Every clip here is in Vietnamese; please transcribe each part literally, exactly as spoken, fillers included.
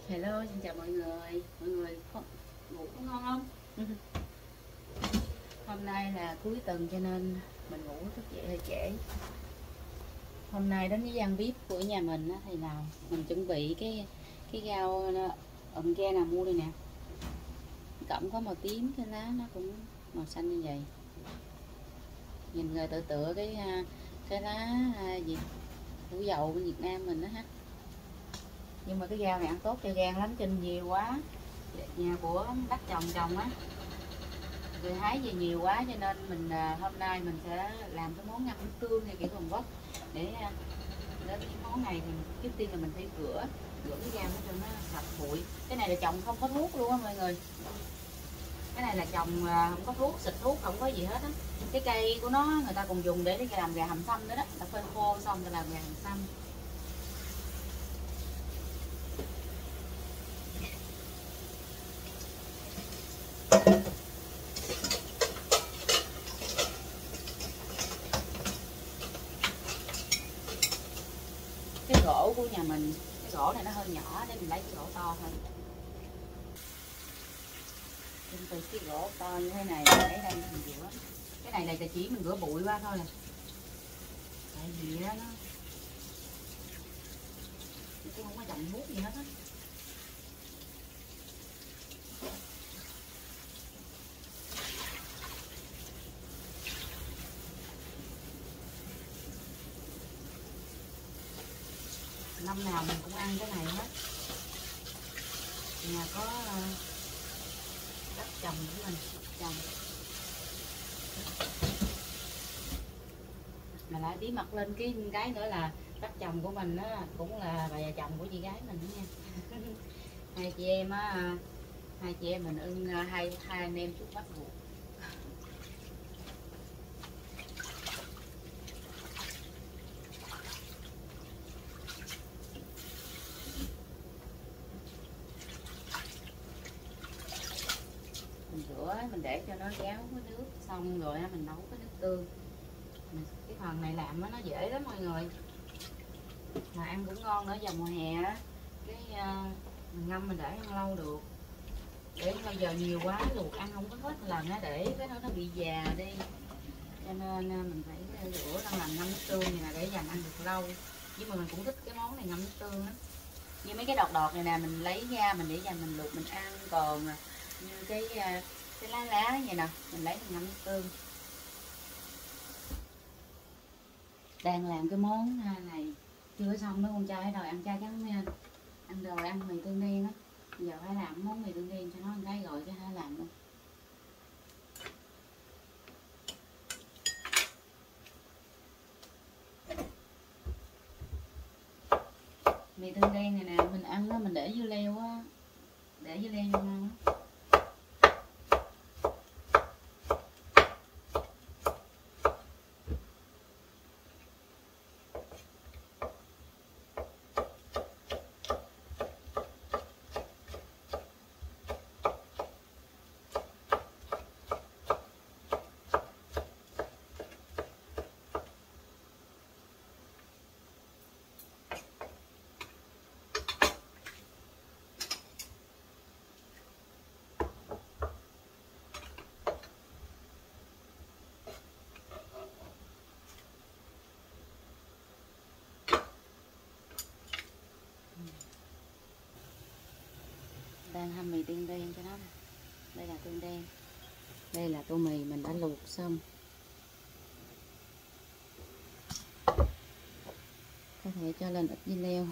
Hello, xin chào mọi người. Mọi người ngủ có ngon không? Hôm nay là cuối tuần cho nên mình ngủ thức dậy hơi trễ. Hôm nay đến với gian bếp của nhà mình á, thì nào mình chuẩn bị cái cái rau ộm ke nào mua đây nè. Cọng có màu tím, cái lá nó cũng màu xanh như vậy. Nhìn rồi tựa tựa cái cái lá gì củ dầu bên Việt Nam mình đó ha. Nhưng mà cái rau này ăn tốt cho gan lắm, trên nhiều quá. Nhà của bác chồng trồng á, rồi hái về nhiều quá cho nên mình hôm nay mình sẽ làm cái món ngâm nước tương hay kiểu Hàn Quốc. Để đến cái món này thì trước tiên là mình phải rửa rửa cái rau cho nó sạch bụi. Cái này là trồng không có thuốc luôn á mọi người. Cái này là trồng không có thuốc, xịt thuốc không có gì hết á. Cái cây của nó người ta còn dùng để làm gà hầm xăm nữa đó, ta phơi khô xong rồi làm gà hầm xăm. Cái gỗ của nhà mình, cái gỗ này nó hơi nhỏ để mình lấy cái gỗ to thôi. Trên từ cái gỗ to như thế này để đây mình rửa. Cái này là chỉ mình rửa bụi qua thôi nè. Tại vì đó nó cũng không có trồng thuốc gì hết á. Năm nào mình cũng ăn cái này hết. Nhà có đất trồng của mình trồng. Mà lại bí mật lên cái cái nữa là đất chồng của mình á cũng là bà già chồng của chị gái mình đó nha. Hai chị em á, hai chị em mình ưng hai hai anh em chút bắt buộc. Mình rửa mình để cho nó ráo cái nước xong rồi mình nấu cái nước tương. Cái phần này làm nó dễ lắm mọi người, mà ăn cũng ngon nữa. Vào mùa hè á, cái uh, mình ngâm mình để ăn lâu được. Để bây giờ nhiều quá luộc ăn không có hết lần á, để cái nó nó bị già đi, cho nên mình phải rửa đang làm ngâm nước tương này là để dành ăn được lâu. Nhưng mà mình cũng thích cái món này ngâm nước tương á. Như mấy cái đọt đọt này nè mình lấy ra mình để dành mình luộc mình ăn, còn như cái cái lá lá vậy nè mình lấy mình ngâm nước tương. Đang làm cái món này chưa xong mấy con trai rồi ăn chay trắng men, ăn rồi ăn mì tương đen á. Giờ phải làm món mì tương đen cho nó ăn cái rồi chứ hả làm luôn. Mì tương đen này nè mình ăn á mình để dưa leo á, để dưa leo cho ngon á. Đang hâm mì tương đen cho nó. Đây là tương đen, đây là tô mì mình đã luộc xong. Có thể cho lên ít dưa leo.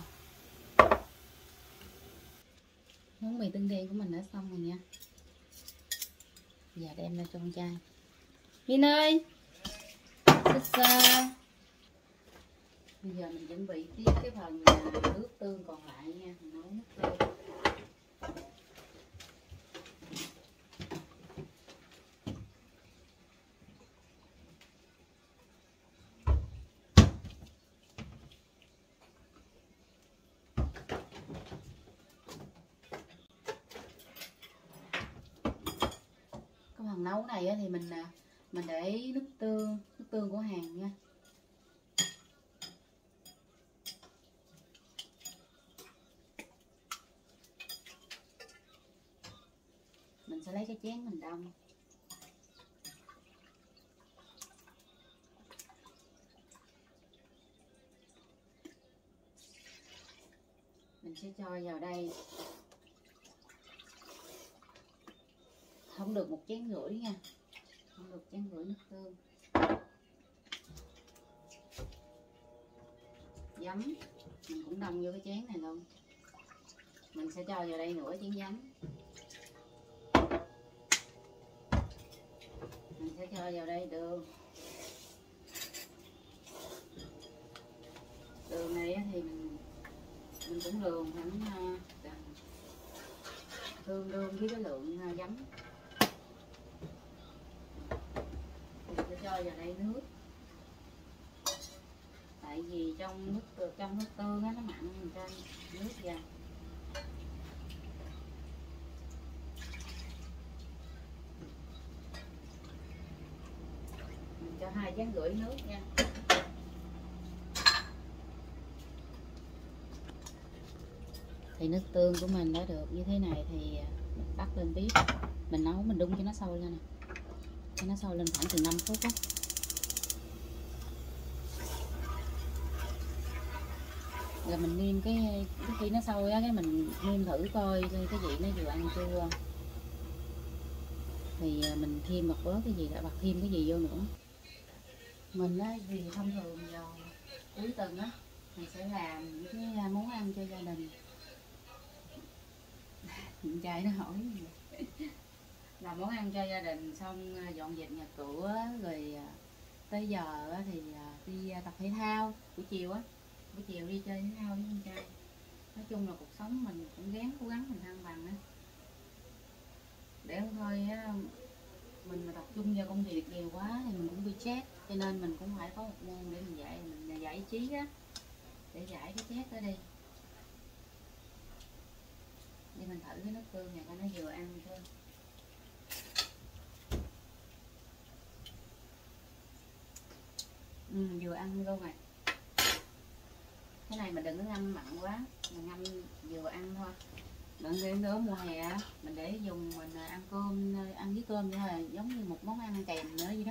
Món mì tương đen của mình đã xong rồi nha. Giờ đem ra cho con trai. Min ơi, bây giờ mình chuẩn bị tiếp cái phần nước tương còn lại nha. Mình nấu nước tương. Cái phần nấu này thì mình mình để nước tương, nước tương của Hàn nha. mình sẽ lấy cái chén mình đong. Mình sẽ cho vào đây không được một chén rưỡi nha, không được chén rưỡi nước tương. Giấm mình cũng đong vô cái chén này luôn. Mình sẽ cho vào đây nửa chén giấm. Mình sẽ cho vào đây đường. Đường này thì mình mình cũng lường khoảng tương đương với cái lượng giấm. Mình sẽ cho vào đây nước. Tại vì trong nước trong nước tương á, nó mặn, mình cho nước vào. Mình cho hai chén rưỡi nước nha. Thì nước tương của mình đã được như thế này thì mình bắt lên bếp, mình nấu, mình đun cho nó sôi lên nè, cho nó sôi lên khoảng từ năm phút á. Rồi mình nêm cái, cái khi nó sôi á, cái mình nêm thử coi cái vị nó vừa ăn chưa, thì mình thêm bật bớt cái gì, đã bật thêm cái gì vô nữa. Mình á vì thông thường vào cuối tuần á mình sẽ làm những cái món ăn cho gia đình. Chị trai nó hỏi làm món ăn cho gia đình xong dọn dẹp nhà cửa, rồi tới giờ thì đi tập thể thao buổi chiều á, buổi chiều đi chơi thể thao với con trai. Nói chung là cuộc sống mình cũng gắng cố gắng mình thăng bằng á, để không thôi á mình mà tập trung vào công việc nhiều quá thì mình cũng bị stress, cho nên mình cũng phải có một môn để mình dạy, mình giải trí á, để giải cái stress đó đi. Để mình thử cái nước tương này coi nó vừa ăn chưa. Ừ, vừa ăn luôn rồi. Cái này mình đừng có ngâm mặn quá, mình ngâm vừa ăn thôi. Đừng để nữa mùa hè mình để dùng mình ăn cơm, ăn với cơm nữa là giống như một món ăn kèm nữa vậy đó.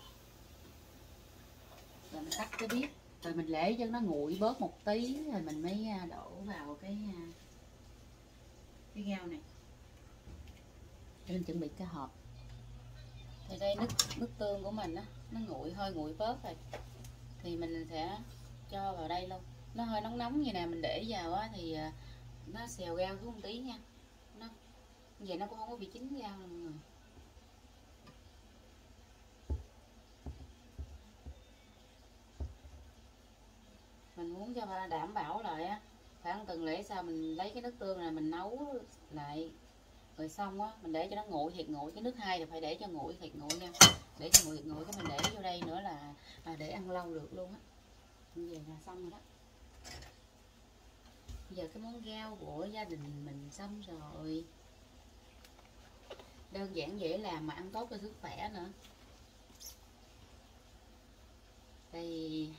Rồi mình tắt cái bếp, rồi mình để cho nó nguội bớt một tí rồi mình mới đổ vào cái cái rau này. Để mình chuẩn bị cái hộp. Thì đây nước nước tương của mình á, nó nguội, hơi nguội bớt rồi, thì mình sẽ cho vào đây luôn. Nó hơi nóng nóng như nè, mình để vào á thì nó xèo rau xuống một tí nha. Nó vậy nó cũng không có bị chín rau đâu mọi người. Mình muốn cho đảm bảo lại á, khoảng tuần lễ sau mình lấy cái nước tương này mình nấu lại rồi xong á, mình để cho nó nguội thiệt nguội. Cái nước hai thì phải để cho nguội thiệt nguội nha, để cho nguội thiệt nguội, cái mình để vô đây nữa là à, để ăn lâu được luôn á. Như vậy là xong rồi đó. Bây giờ cái món rau của gia đình mình xong rồi, đơn giản dễ làm mà ăn tốt cho sức khỏe nữa. Thì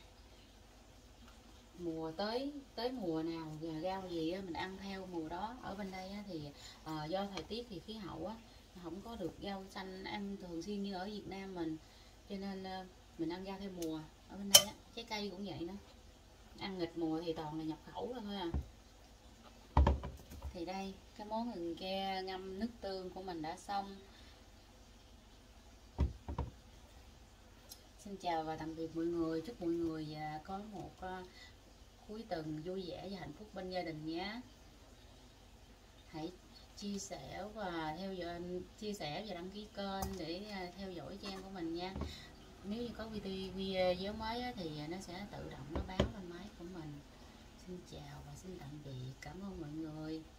mùa tới tới mùa nào rau gì mình ăn theo mùa đó. Ở bên đây thì à, do thời tiết thì khí hậu á, không có được rau xanh ăn thường xuyên như ở Việt Nam mình, cho nên mình ăn rau theo mùa. Ở bên đây á, trái cây cũng vậy nữa, ăn nghịch mùa thì toàn là nhập khẩu thôi à. Thì đây cái món gừng ke ngâm nước tương của mình đã xong. Xin chào và tạm biệt mọi người, chúc mọi người có một cuối tuần vui vẻ và hạnh phúc bên gia đình nhé. Hãy chia sẻ và theo dõi, chia sẻ và đăng ký kênh để theo dõi trang của mình nha. Nếu như có video video mới thì nó sẽ tự động nó báo lên máy của mình. Xin chào và xin tạm biệt, cảm ơn mọi người.